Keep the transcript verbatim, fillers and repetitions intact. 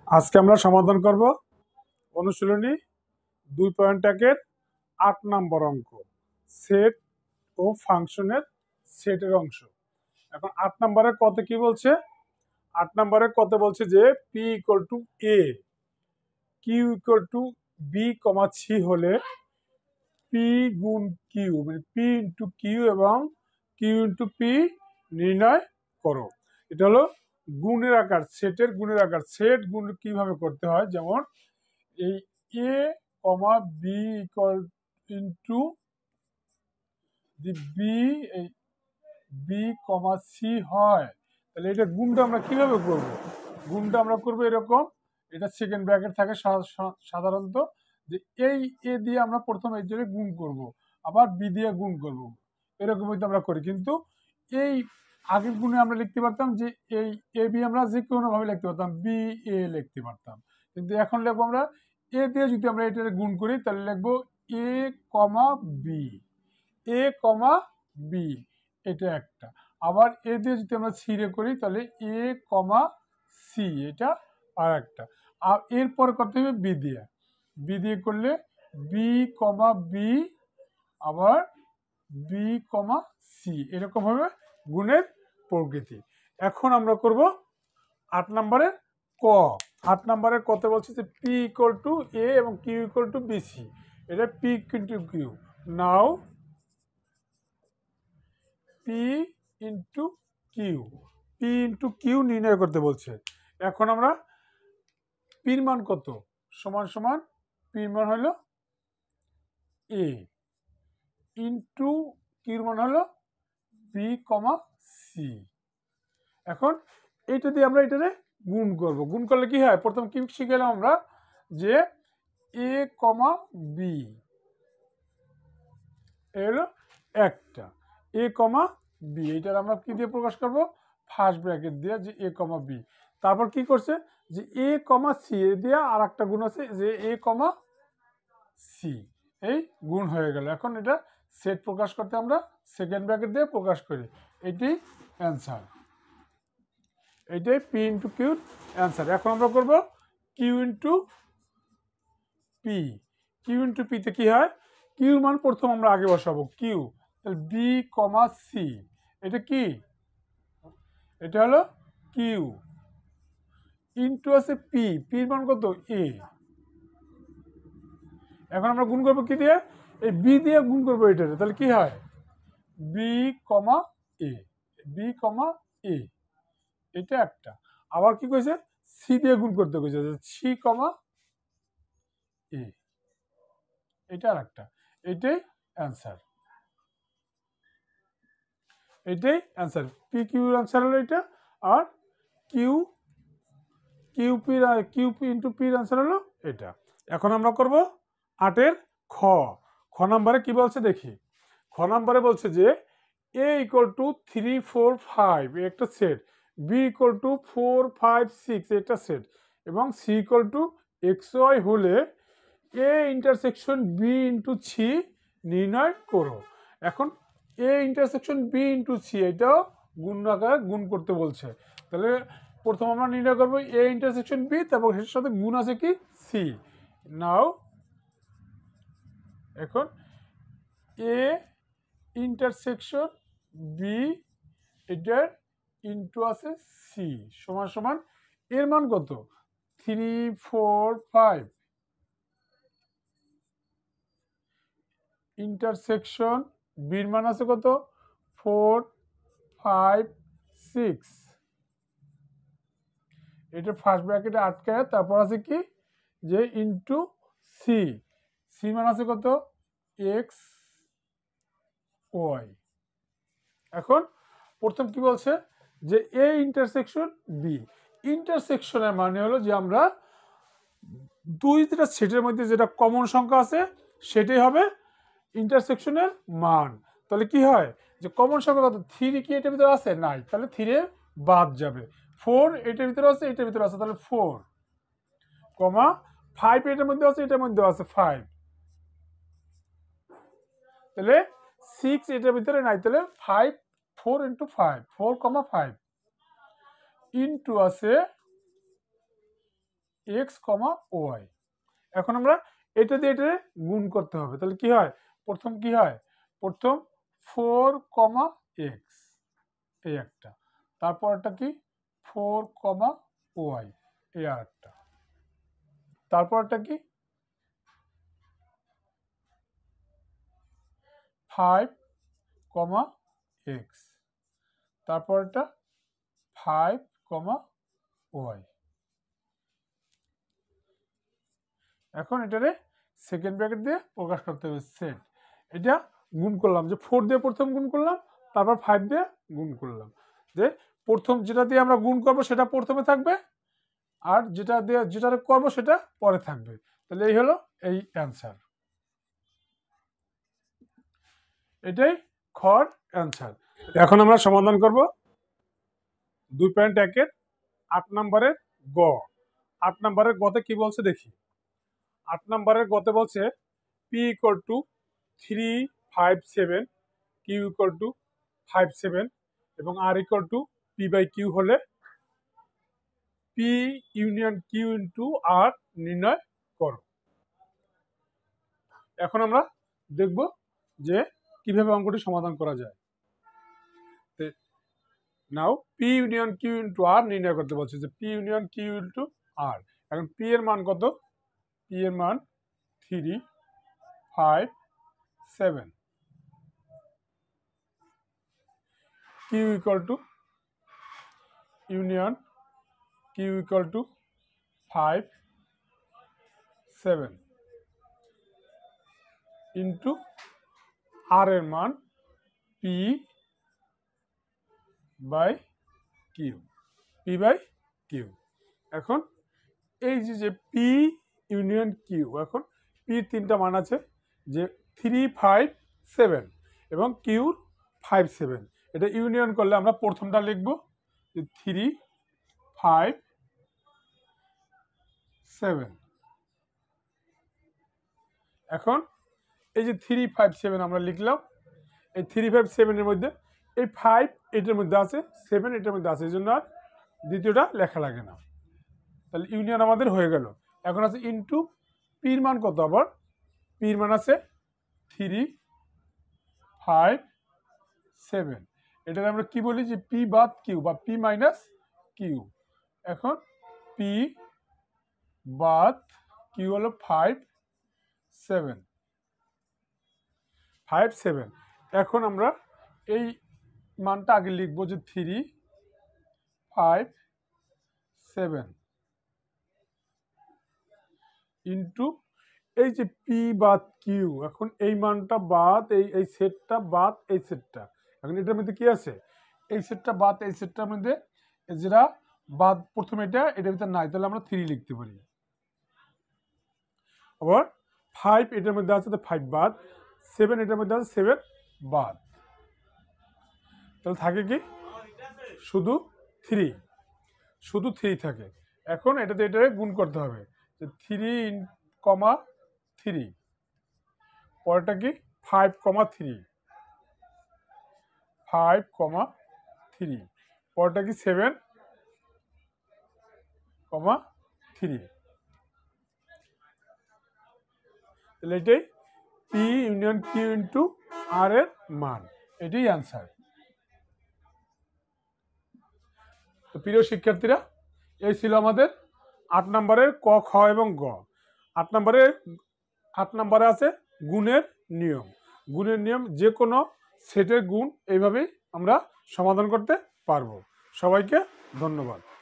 আজকে আমরা সমাধান করব অনুশীলনী দুই পয়েন্ট একের আট নম্বর অঙ্ক, সেট ও ফাংশনের সেটের অংশ। এখন আট নম্বরে কত কি বলছে? আট নম্বরে কত বলছে যে P equal to A, Q equal to B comma C হলে পি গুণ কিউ মানে পি ইন্টু কিউ এবং কিউ ইন্টু পি নির্ণয় করো। এটা হলো গুণের আকার, সেটের গুণের আকার। সেট গুণ কিভাবে করতে হয়, যেমন এই A comma B equal into B এই বি কমা সি হয়, তাহলে এটা গুণটা আমরা কিভাবে করব? গুণটা আমরা করবো এরকম, এটা সেকেন্ড ব্র্যাকেট থাকে সাধারণত, যে এই এ দিয়ে আমরা প্রথম এই জন্য গুণ করব, আবার বি দিয়ে গুণ করব, এরকম হয়তো আমরা করি। কিন্তু এই আগের গুণে আমরা লিখতে পারতাম যে এই এ বি আমরা যে কোনো ভাবে লিখতে পারতাম, বি এ লিখতে পারতাম, কিন্তু এখন লিখবো আমরা এ দিয়ে যদি আমরা এটা গুণ করি তাহলে লিখবো এ কমা বি, এ কমা বি, এটা একটা। আবার এ দিয়ে যদি আমরা সি রে করি তাহলে এ কমা সি, এটা আর একটা। আর এরপর করতে হবে বি দিয়ে, বি দিয়ে করলে বি কমা বি, আবার বি কমা সি, এরকম হবে গুণের প্রকৃতি। এখন আমরা করব আট নম্বরে ক। আট নম্বরে কত বলছে যে পি ইকুয়াল টু এ এবং কিউ ইকুয়াল টু বিসি, এটা P into Q. Now P into Q, P into Q নির্ণয় করতে বলছে। এখন আমরা পির মান কত, সমান সমান পির মান হলো এ ইন্টু কিউর মান হলো বি কমা সি। এখন এইটা দিয়ে আমরা এটারে গুণ করব। গুণ করলে কি হয়, প্রথম কি শিখলাম আমরা যে এ কমা বি এর একটা, এ কমা বি, এটার আমরা কি দিয়ে প্রকাশ করব, ফার্স্ট ব্র্যাকেট দিয়ে, যে এ কমা বি। তারপর কি করছে যে এ কমা সি দিয়ে আর একটা গুণ আছে যে এ কমা সি, এই গুণ হয়ে গেল। এখন এটা সেট প্রকাশ করতে আমরা সেকেন্ড ব্র্যাকেট দিয়ে প্রকাশ করি, এটি অ্যান্সার, এইটাই পি ইন্টু কিউর অ্যান্সার। এখন আমরা করব Q into P. Q into পিতে কি হয়, কিউ মান প্রথম আমরা আগে বসাবো, কিউ, তাহলে বি কমা সি, এটা কি, এটা হলো কিউ, ইন্টু আছে পি, পির মান কত এ। এখন আমরা গুণ করবো কি দিয়ে, এই বি দিয়ে গুণ করবো এটাতে, তাহলে কি হয় বি কমা এ, বি কমা এ, এটা একটা। আবার কি কইছে, সি দিয়ে গুণ করতে কইছে, সি কমা এ, এটা আর একটা, এটাই অ্যান্সার, এটাই অ্যান্সার। পি কিউর অ্যান্সার হলো এটা, আর কিউ কিউ পির কিউ পি ইন্টু পির অ্যান্সার হলো এটা। এখন আমরা করব আটের খ। খ নম্বরে কি বলছে দেখি। খ নম্বরে বলছে যে A equal to three four five একটা set, B equal to four five six একটা সেট, এবং C equal to X Y হলে A intersection B into C নির্ণয় করো। এখন A intersection B into C, এটাও গুণ আকারে গুণ করতে বলছে। তাহলে প্রথম আমরা নির্ণয় করবো এ ইন্টারসেকশন বি, তারপর এর সাথে গুণ আছে কি সি। নাও এখন এ ইন্টারসেকশন বি, এটার ইন্টু আছে সি, সমান সমান এর মান কত থ্রি ফোর ফাইভ, ইন্টারসেকশন বির মান আছে কত ফোর ফাইভ সিক্স, এটা ফার্স্ট ব্র্যাকেটে আটকায়, তারপর আছে কি যে ইন্টু সি, সি মান আছে কত এক্স ওয়াই। এখন প্রথম কি বলছে যে এ ইন্টারসেকশন বি, ইন্টারসেকশনের মানে হলো যে আমরা দুইটা সেটের মধ্যে যেটা কমন সংখ্যা আছে সেটাই হবে ইন্টারসেকশনের মান। তাহলে কি হয় যে কমন সংখ্যা কত, থ্রি কি এটার ভিতরে আছে, নাই, তাহলে থ্রি বাদ যাবে, ফোর এটার ভিতরে আছে, এটার ভিতরে আছে, তাহলে ফোর কমা ফাইভ এটার মধ্যে আছে, এটার মধ্যে আছে ফাইভ, তাহলে সিক্স এটার ভিতরে নাই, তাহলে five, four into five, four comma five into আছে এক্স কমা ওয়াই। এখন আমরা এটা দিয়ে এটা গুণ করতে হবে, তাহলে কি হয়, প্রথম কি হয়, প্রথম ফোর কমা এক্স এই একটা, তারপরটা কি ফোর কমা ওয়াই এই আর একটা, তারপরটা কি ফাইভ কমা এক্স, তারপরটা ফাইভ কমা ওয়াই। এখন এটারে সেকেন্ড ব্র্যাকেট দিয়ে প্রকাশ করতে হবে সেট। এটা গুণ করলাম, যে ফোর দিয়ে প্রথম গুণ করলাম, তারপর ফাইভ দিয়ে গুণ করলাম, যে প্রথম যেটা দিয়ে আমরা গুণ করব সেটা প্রথমে থাকবে, আর যেটা দিয়ে যেটা করবো সেটা পরে থাকবে। তাহলে এই হলো এই অ্যান্সার, এটাই খর অ্যান্সার। এখন আমরা সমাধান করব দুই পয়েন্ট একের আট নম্বরের গ। আট নম্বরের গতে কি বলছে দেখি। আট নম্বরের গতে বলছে P equal to three five seven, Q equal to five seven এবং R equal to P by Q হলে P union Q into R নির্ণয় করো। এখন আমরা দেখব যে কিভাবে অঙ্কটি সমাধান করা যায়। Now P union Q into R নির্ণয় করতে বলছে, যে P union Q into R. এখন পি এর মান কত, পি এর মান three five seven, Q equal to union Q equal to five seven into R এর মান P by Q, P by Q. এখন এই যে যে পি ইউনিয়ন কিউ, এখন পি তিনটা মান আছে, যে থ্রি ফাইভ সেভেন এবং কিউর ফাইভ সেভেন, এটা ইউনিয়ন করলে আমরা প্রথমটা লিখব যে থ্রি ফাইভ সেভেন। এখন এই যে থ্রি ফাইভ সেভেন আমরা লিখলাম, এই থ্রি ফাইভ সেভেনের মধ্যে এই ফাইভ এটার মধ্যে আছে, সেভেন এটার মধ্যে আছে, এই জন্য আর দ্বিতীয়টা লেখা লাগে না। তাহলে ইউনিয়ন আমাদের হয়ে গেল। এখন আছে ইন্টু পির মান কত, আবার পির মান আছে থ্রি ফাইভ সেভেন, এটাকে আমরা কি বলি, যে পি বাদ কিউ বা পি মাইনাস কিউ। এখন পি বাদ কিউ হলো ফাইভ সেভেন, ফাইভ সেভেন। এখন আমরা এই মানটা আগে লিখবো, যে থ্রি ফাইভ সেভেন ইন্টু এই যে পি বাদ কিউ। এখন এই মানটা বাদ এই এই সেটটা বাদ এই সেটটা, এখন এটার মধ্যে কি আছে, এই সেটটা বাদ এই সেটটার মধ্যে যেটা বাদ প্রথমে এটা এটার ভিতরে নাই, তাহলে আমরা থ্রি লিখতে পারি। আবার ফাইভ এটার মধ্যে আছে, তো ফাইভ বাদ, সেভেন এটার মধ্যে আছে, সেভেন বাদ, তাহলে থাকে কি শুধু থ্রি, শুধু থ্রি থাকে। এখন এটাতে এটাকে গুণ করতে হবে, যে থ্রি কমা থ্রি, পরেরটা কি five comma three, five comma three, পরেরটা কি সেভেন কমা থ্রি। তাহলে এটাই P union Q into R এর মান, এটাই অ্যান্সার। তো প্রিয় শিক্ষার্থীরা, এই ছিল আমাদের আট নম্বরের ক, খ এবং গ। আট নম্বরে আট নম্বরে আছে গুণের নিয়ম। গুণের নিয়ম যে কোনো সেটের গুণ এইভাবেই আমরা সমাধান করতে পারবো। সবাইকে ধন্যবাদ।